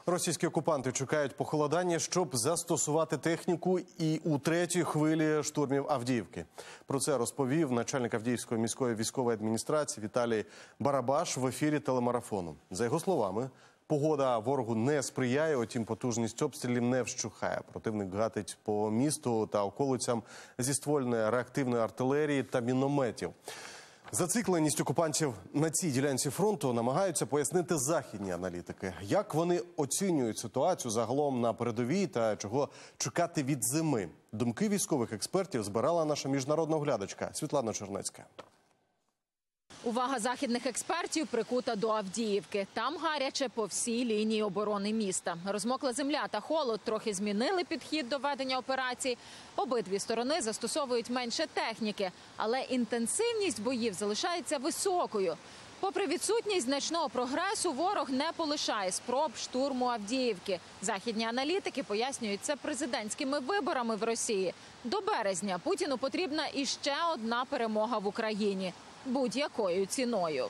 Російські окупанти чекають похолодання, щоб застосувати техніку і у третій хвилі штурмів Авдіївки. Про це розповів начальник Авдіївської міської військової адміністрації Віталій Барабаш в ефірі телемарафону. За його словами, погода ворогу не сприяє, утім потужність обстрілів не вщухає. Противник гатить по місту та околицям зі ствольної реактивної артилерії та мінометів. Зацикленість окупантів на цій ділянці фронту намагаються пояснити західні аналітики. Як вони оцінюють ситуацію загалом на передовій та чого чекати від зими? Думки військових експертів збирала наша міжнародна оглядачка Світлана Чернецька. Увага західних експертів прикута до Авдіївки. Там гаряче по всій лінії оборони міста. Розмокла земля та холод трохи змінили підхід до ведення операцій. Обидві сторони застосовують менше техніки, але інтенсивність боїв залишається високою. Попри відсутність значного прогресу, ворог не полишає спроб штурму Авдіївки. Західні аналітики пояснюють це президентськими виборами в Росії. До березня Путіну потрібна іще одна перемога в Україні. Будь-якою ціною.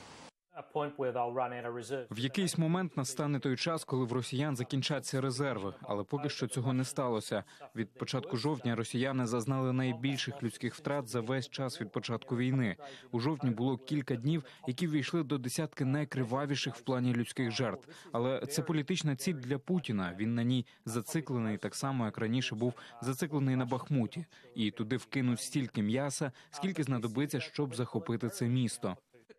В якийсь момент настане той час, коли в росіян закінчаться резерви, але поки що цього не сталося. Від початку жовтня росіяни зазнали найбільших людських втрат за весь час від початку війни. У жовтні було кілька днів, які ввійшли до десятки найкривавіших в плані людських жертв. Але це політична ціль для Путіна. Він на ній зациклений, так само, як раніше був зациклений на Бахмуті. І туди вкинуть стільки м'яса, скільки знадобиться, щоб захопити це місто.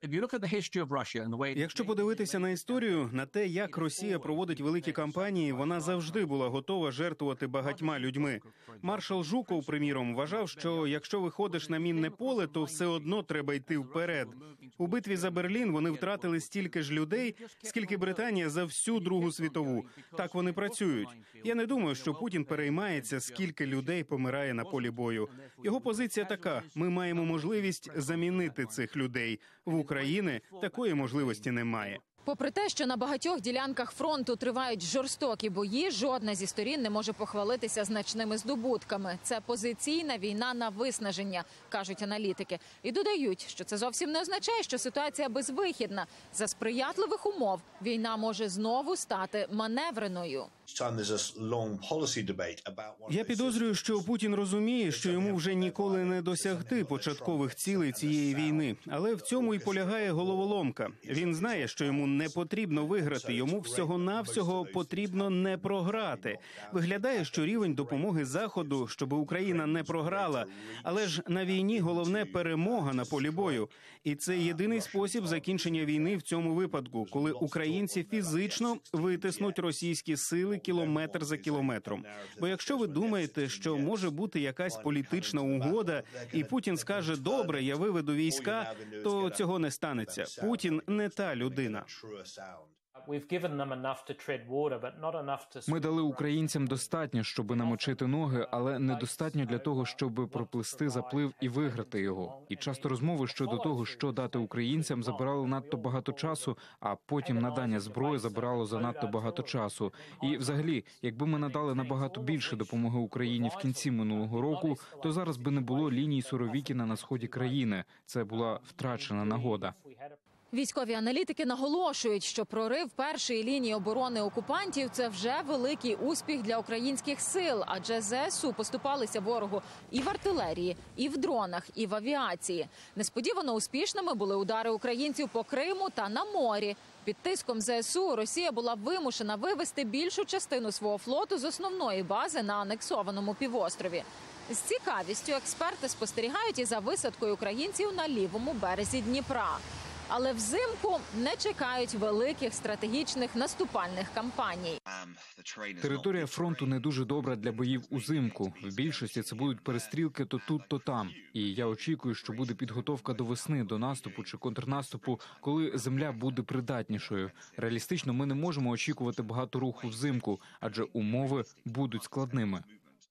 Якщо подивитися на історію, на те, як Росія проводить великі кампанії, вона завжди була готова жертвувати багатьма людьми. Маршал Жуков, приміром, вважав, що якщо виходиш на мінне поле, то все одно треба йти вперед. У битві за Берлін вони втратили стільки ж людей, скільки Британія за всю Другу світову. Так вони працюють. Я не думаю, що Путін переймається, скільки людей помирає на полі бою. Його позиція така: ми маємо можливість замінити цих людей. В Україні такої можливості немає. Попри те, що на багатьох ділянках фронту тривають жорстокі бої, жодна зі сторін не може похвалитися значними здобутками. Це позиційна війна на виснаження, кажуть аналітики. І додають, що це зовсім не означає, що ситуація безвихідна. За сприятливих умов війна може знову стати маневреною. Я підозрюю, що Путін розуміє, що йому вже ніколи не досягти початкових цілей цієї війни. Але в цьому і полягає головоломка. Він знає, що йому не потрібно виграти, йому всього-навсього потрібно не програти. Виглядає, що рівень допомоги Заходу, щоб Україна не програла. Але ж на війні головне перемога на полі бою. І це єдиний спосіб закінчення війни в цьому випадку, коли українці фізично витиснуть російські сили кілометр за кілометром. Бо якщо ви думаєте, що може бути якась політична угода, і Путін скаже: «Добре, я виведу війська», то цього не станеться. Путін не та людина. Ми дали українцям достатньо, щоб намочити ноги, але недостатньо для того, щоб проплисти заплив і виграти його. І часто розмови щодо того, що дати українцям, забирали надто багато часу, а потім надання зброї забирало занадто багато часу. І взагалі, якби ми надали набагато більше допомоги Україні в кінці минулого року, то зараз би не було ліній Суровікіна на сході країни. Це була втрачена нагода. Військові аналітики наголошують, що прорив першої лінії оборони окупантів – це вже великий успіх для українських сил, адже ЗСУ поступалися ворогу і в артилерії, і в дронах, і в авіації. Несподівано успішними були удари українців по Криму та на морі. Під тиском ЗСУ Росія була вимушена вивести більшу частину свого флоту з основної бази на анексованому півострові. З цікавістю експерти спостерігають і за висадкою українців на лівому березі Дніпра. Але взимку не чекають великих стратегічних наступальних кампаній. Територія фронту не дуже добра для боїв узимку. В більшості це будуть перестрілки то тут, то там. І я очікую, що буде підготовка до весни, до наступу чи контрнаступу, коли земля буде придатнішою. Реалістично ми не можемо очікувати багато руху взимку, адже умови будуть складними.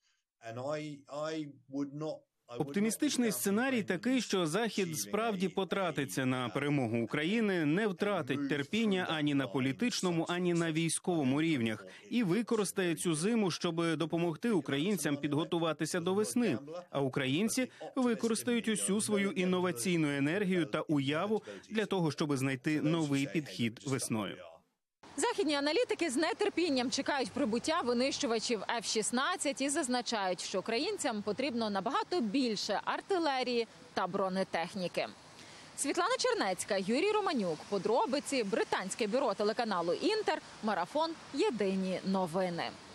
Оптимістичний сценарій такий, що Захід справді потратиться на перемогу України, не втратить терпіння ані на політичному, ані на військовому рівнях і використає цю зиму, щоб допомогти українцям підготуватися до весни. А українці використають усю свою інноваційну енергію та уяву для того, щоб знайти новий підхід весною. Західні аналітики з нетерпінням чекають прибуття винищувачів F-16 і зазначають, що українцям потрібно набагато більше артилерії та бронетехніки. Світлана Чернецька, Юрій Романюк. Подробиці. Британське бюро телеканалу «Інтер». Марафон. Єдині новини.